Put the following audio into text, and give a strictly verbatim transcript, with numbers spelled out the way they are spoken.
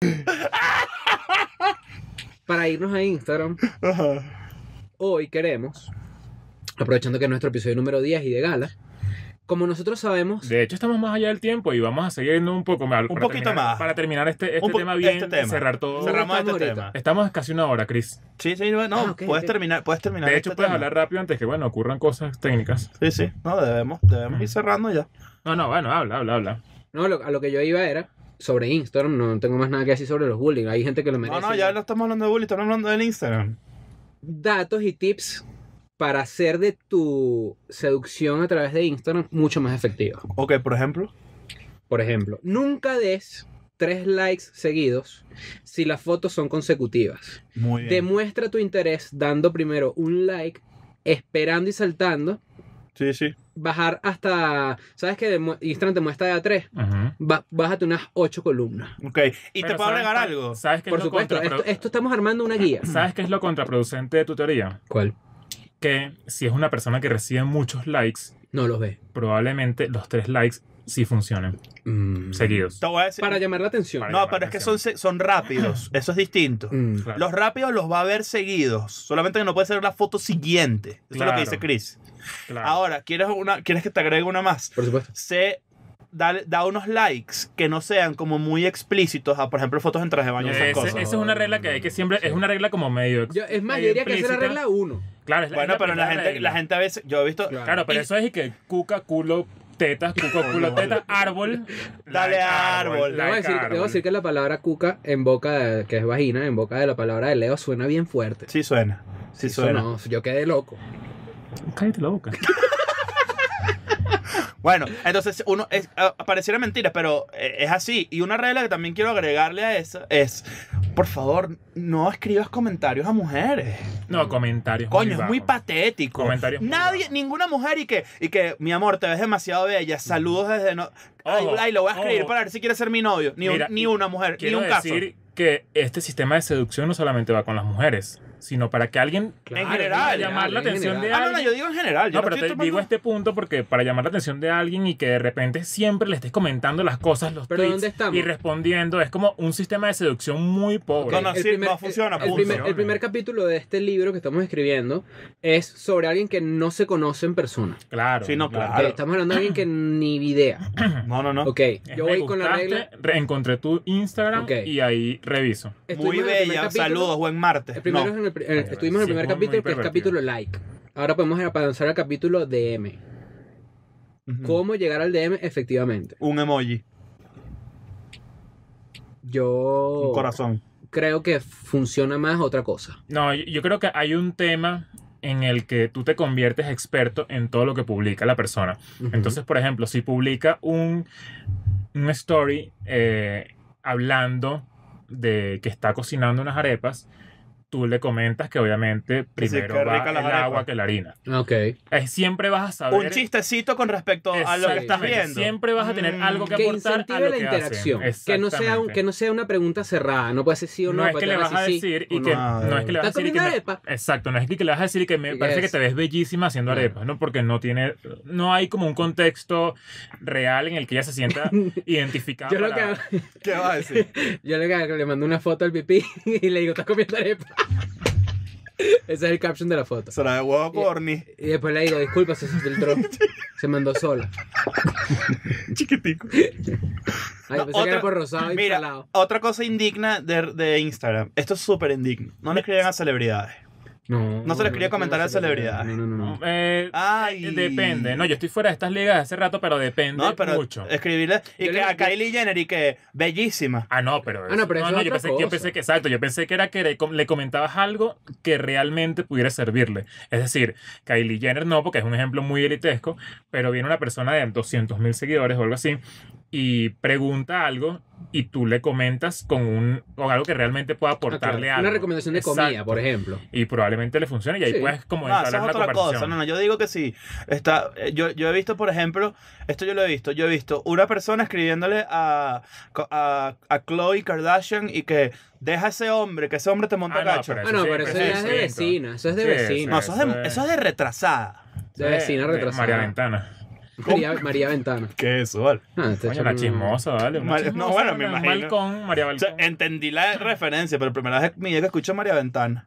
Para irnos a Instagram, Ajá. hoy queremos, aprovechando que es nuestro episodio número diez y de gala, como nosotros sabemos... De hecho, estamos más allá del tiempo y vamos a seguir yendo un poco más. Un para poquito terminar, más. Para terminar este, este Un po- tema bien este tema. y cerrar todo. Cerramos este ahorita. tema. Estamos casi una hora, Chris. Sí, sí, no, Ah, ok, puedes ok. terminar, puedes terminar. De hecho, este puedes tema. hablar rápido antes que, bueno, ocurran cosas técnicas. Sí, sí, no, debemos, debemos ir cerrando ya. No, no, bueno, habla, habla, habla. No, lo- a lo que yo iba era sobre Instagram, no tengo más nada que decir sobre los bullying. Hay gente que lo merece. No, no, ya no estamos hablando de bullying, estamos hablando del Instagram. Datos y tips para hacer de tu seducción a través de Instagram mucho más efectiva. Ok, por ejemplo. Por ejemplo, nunca des tres likes seguidos si las fotos son consecutivas. Muy bien. Demuestra tu interés dando primero un like, esperando y saltando, Sí, sí. bajar hasta... ¿Sabes que de Instagram te muestra de a tres? Ujú. Ba- bájate unas ocho columnas. Ok, y Pero te puedo ¿sabes agregar cuál- algo. ¿Sabes qué Por es lo supuesto, esto, contraprodu- esto estamos armando una guía. ¿Sabes qué es lo contraproducente de tu teoría? ¿Cuál? Que si es una persona que recibe muchos likes, No los ve. probablemente los tres likes sí funcionen Mm. seguidos. Te voy a decir. Para llamar la atención. Para- No, llamar pero la es que atención. son, se- son rápidos. Eso es distinto. Mm. Claro. Los rápidos los va a ver seguidos. Solamente que no puede ser la foto siguiente. Eso es lo Claro. que dice Chris. Claro. Ahora, ¿quieres, una, ¿quieres que te agregue una más? Por supuesto. Se da, da unos likes que no sean como muy explícitos a, por ejemplo, fotos en traje de baño. Ese- esas esa cosas. es una regla que hay que siempre, es una regla como medio. ex- Yo- es más, yo medio diría que esa es la explícita. regla uno. Claro, es la, Bueno, es pero la primera gente, regla. la gente a veces, yo he visto, Claro. Claro, pero Y- eso es y que cuca, culo, tetas, cuca, culo, teta, árbol. Dale like árbol. Debo like decir, árbol. debo decir que la palabra cuca en boca de, que es vagina, en boca de la palabra de Leo suena bien fuerte. sí suena, sí Eso suena. no, yo quedé loco. Cállate la boca. Bueno, entonces uno es, ah, pareciera mentira, pero eh, es así. Y una regla que también quiero agregarle a eso es, por favor, no escribas comentarios a mujeres. No, comentarios. Coño, es muy bajos. patético. Comentarios muy Nadie, bajos. ninguna mujer y que, y que, mi amor, te ves demasiado bella. Saludos desde no. Ay, Ojo, ay, lo voy a escribir ojo. para ver si quiere ser mi novio. Ni, un- Mira, ni y una mujer, ni Quiero un caso. decir que este sistema de seducción no solamente va con las mujeres, sino para que alguien En general, para llamar la en atención de general. Ah, no, no, alguien. yo digo en general. Yo No, pero estoy te tomando- digo este punto porque para llamar la atención de alguien y que de repente siempre le estés comentando las cosas, los ¿Pero tweets dónde estamos? y respondiendo, es como un sistema de seducción muy pobre. No, no, sí, no funciona, el, punto. primer, el primer capítulo de este libro que estamos escribiendo es sobre alguien que no se conoce en persona. Claro. Sí, no, Ok, claro. estamos hablando de alguien que ni idea. No, no, no. Ok, Es yo me voy con la gustaste, regla. re- encontré tu Instagram Ok. y ahí reviso. Muy Estuvimos en el primer bella. capítulo- Saludos, buen martes. El primero No. es en el pri- el- Ay, estuvimos en el sí, primer muy- capítulo, muy que es pervertido. capítulo like. Ahora podemos avanzar al capítulo D M. Ujú. ¿Cómo llegar al D M efectivamente? Un emoji, Yo un corazón. creo que funciona más otra cosa. No, yo, yo creo que hay un tema en el que tú te conviertes experto en todo lo que publica la persona. Ujú. Entonces, por ejemplo, si publica un, un story eh, hablando de que está cocinando unas arepas, tú le comentas que obviamente Que sí, primero qué va rica el las arepas. agua que la harina. Ok. Eh, siempre vas a saber... Un chistecito con respecto a lo que estás Exactamente, viendo. Siempre vas a tener Mm. algo que Que aportar a incentive lo la que interacción. hacen. Que no, sea un- Exactamente. que no sea una pregunta cerrada. No puede ser sí o no. No es puede que le tener vas a así, sí decir o y no. que no. no es que le vas a ¿Estás decir y que comiendo me- arepa? exacto, no es que le vas a decir y que me Yes. parece que te ves bellísima haciendo Claro. arepas, ¿no? Porque no tiene no hay como un contexto real en el que ella se sienta identificada. Yo lo para- que ¿Qué vas a decir? Yo le, le mando una foto al pipí y le digo, ¿estás comiendo arepa? Ese es el caption de la foto. Será de huevo corny. Y después le digo, disculpa, se filtró. Se mandó sola. Chiquitico. Ay, No, pensé que era por rosado y mira, salado. otra cosa indigna de, de Instagram. Esto es súper indigno. No le escriban a celebridades. No, No se le quería le comentar a celebridades. No, no, no. no. Eh, Ay. eh, depende. No, yo estoy fuera de estas ligas hace rato, pero depende No, pero mucho. escribirle. Y Yo que le- a Kylie Jenner y que bellísima. Ah, no, pero, Ah, no, pero eso es yo, otra pensé, yo cosa. pensé que, exacto, yo pensé que era que le, com- le comentabas algo que realmente pudiera servirle. Es decir, Kylie Jenner no, porque es un ejemplo muy elitesco, pero viene una persona de doscientos mil seguidores o algo así y pregunta algo y tú le comentas con, un, con algo que realmente pueda Ah, claro. aportarle algo. Una recomendación de comida, Exacto. por ejemplo. Y probablemente le funcione y ahí Sí. puedes como No, esa entablar es una otra conversación. cosa. No, no, yo digo que sí. Está, eh, yo, yo he visto, por ejemplo, esto yo lo he visto. Yo he visto una persona escribiéndole a, a, a Khloe Kardashian y que deja a ese hombre, que ese hombre te monta Ah, no, cacho. pero Ah, no, sí, pero eso pero ya sí, es de sí, vecina. Eso es de sí, vecina. No, eso es de, eso es de retrasada. De vecina de retrasada. María Ventana. María, María Ventana. ¿Qué es eso, vale? Ah, te Coño, echa una un- chismosa, ¿vale? Una Mar- no, chismosa, bueno, me una imagino. Balcón, María O sea, Balcón. entendí la referencia, pero la primera vez mi vida que escucho María Ventana.